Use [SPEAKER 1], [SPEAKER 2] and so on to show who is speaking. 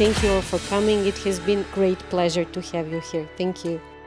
[SPEAKER 1] thank you all for coming. It has been a great pleasure to have you here. Thank you.